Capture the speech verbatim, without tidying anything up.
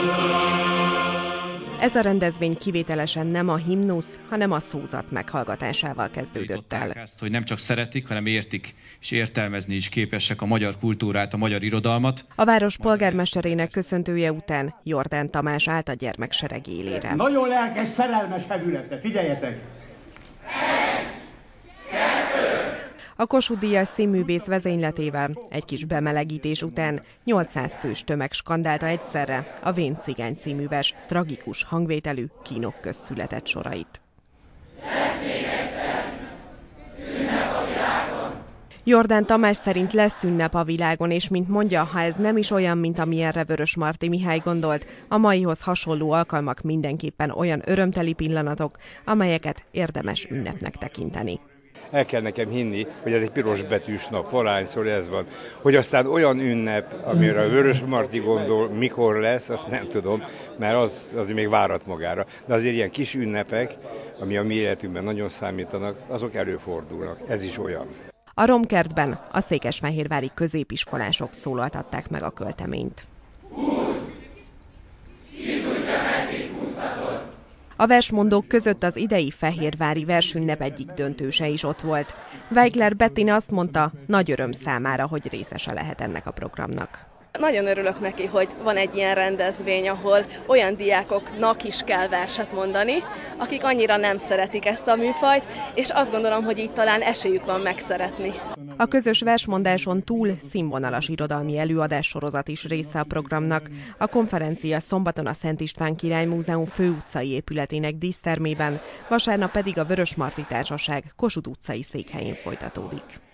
Ez a rendezvény kivételesen nem a himnusz, hanem a szózat meghallgatásával kezdődött el. Ezt, hogy nem csak szeretik, hanem értik és értelmezni is képesek a magyar kultúrát, a magyar irodalmat. A város polgármesterének köszöntője után Jordán Tamás állt a gyermeksereg élére. Nagyon lelkes, szerelmes hevülete, figyeljetek! A Kossuth-díjas színművész vezényletével egy kis bemelegítés után nyolcszáz fős tömeg skandálta egyszerre a Vén cigány című vers tragikus hangvételű kínok közt született sorait. Jordán Tamás szerint lesz ünnep a világon, és mint mondja, ha ez nem is olyan, mint amilyenre Vörösmarty Mihály gondolt, a maihoz hasonló alkalmak mindenképpen olyan örömteli pillanatok, amelyeket érdemes ünnepnek tekinteni. El kell nekem hinni, hogy ez egy piros betűs nap, valahányszor ez van. Hogy aztán olyan ünnep, amire a Vörösmarty gondol, mikor lesz, azt nem tudom, mert az, az még várat magára. De azért ilyen kis ünnepek, ami a mi életünkben nagyon számítanak, azok előfordulnak. Ez is olyan. A Romkertben a székesfehérvári középiskolások szólaltatták meg a költeményt. A versmondók között az idei fehérvári versünnep egyik döntőse is ott volt. Weigler Bettina azt mondta, nagy öröm számára, hogy részese lehet ennek a programnak. Nagyon örülök neki, hogy van egy ilyen rendezvény, ahol olyan diákoknak is kell verset mondani, akik annyira nem szeretik ezt a műfajt, és azt gondolom, hogy így talán esélyük van megszeretni. A közös versmondáson túl színvonalas irodalmi előadássorozat is része a programnak. A konferencia szombaton a Szent István Király Múzeum főutcai épületének dísztermében, vasárnap pedig a Vörösmarty Társaság Kossuth utcai székhelyén folytatódik.